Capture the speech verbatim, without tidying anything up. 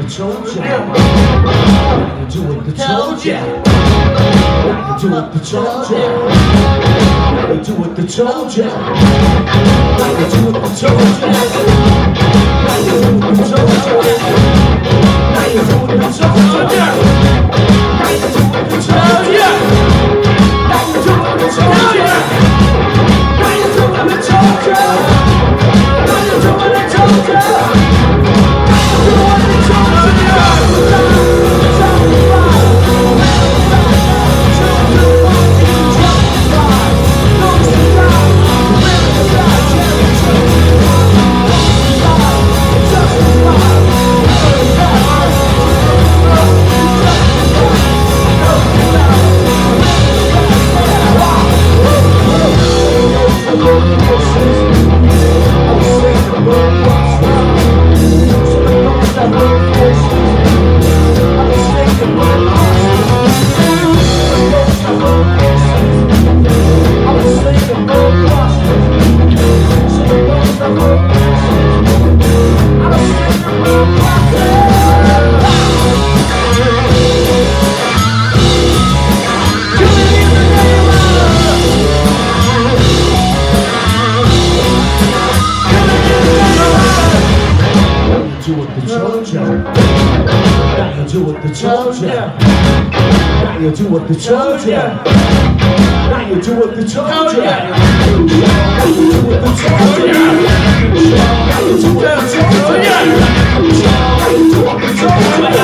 told ya. Now you do what they told ya. Now you do what they told ya. Now you do what they told ya. Now you do what they told ya. Now you do what they told ya. Now you do what they told ya. Now you do what they told ya. Now you do what they told ya. Now you do what they told ya. Now you do what they told ya. Now you do what they told ya. Now you do what they told ya. Now you do what they told ya. Now you do what they told ya. Now you do what they told ya. Now you do what they told ya.